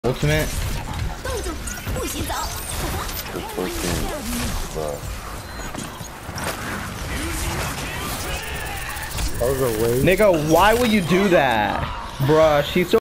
Ultimate. Nigga, why would you do that? Bruh, she's so